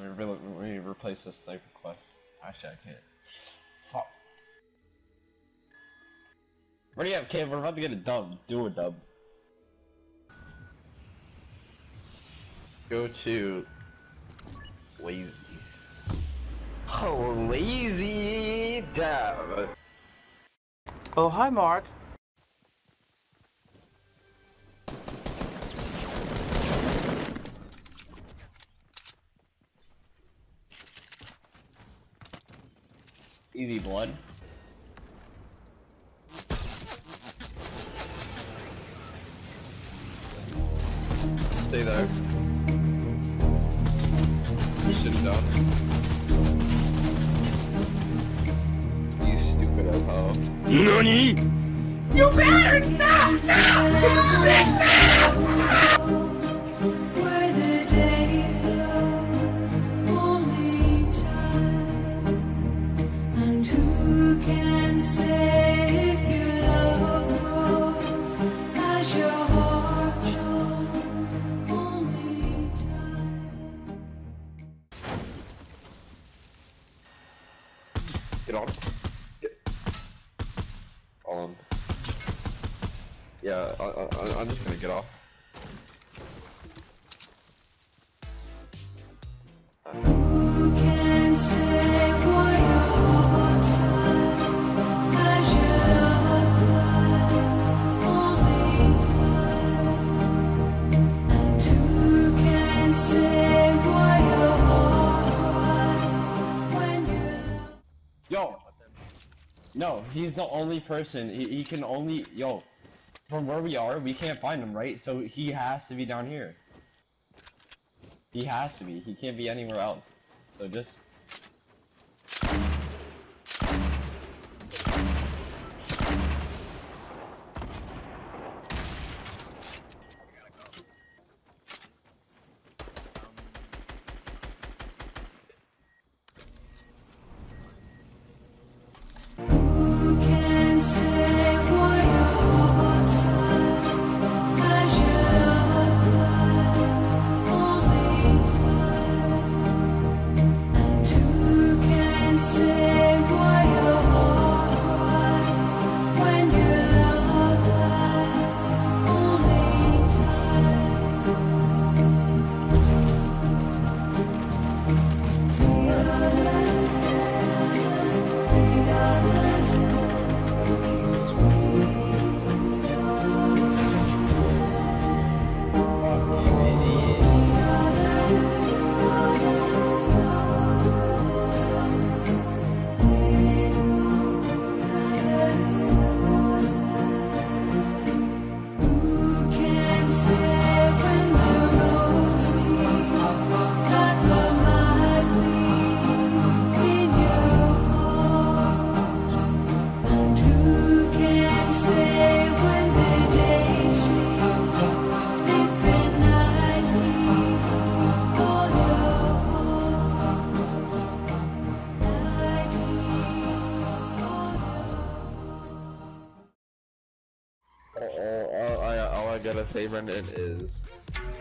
Let me replace this sniper quest. Actually, I can't. Fuck. Ready up, kid. We're about to get a dub. Do a dub. Go to lazy. Oh, lazy dub. Oh, hi, Mark. Easy blood. Stay there. Sit down. You stupid asshole. NANI?! You better stop! Stop! Where the day flows, only time. And who can say if your love grows as your heart shows, only time. Get on. Get on. Yeah, I'm just gonna get off. Who can say why your heart sighs as your love flies, only time. And who can say why your heart cries when you love? Yo! No, he's the only person. He can only. Yo! From where we are, we can't find him, right? So he has to be down here. He has to be. He can't be anywhere else. So just. Who can say why your heart sighs as your love flies, only time. And who can say why your heart cries when your love lies, only Who can say when the roads meet that love might be in your heart? And who can say when the day sleeps if the night keeps all your heart? Night keeps all your All I gotta say, Brendan, is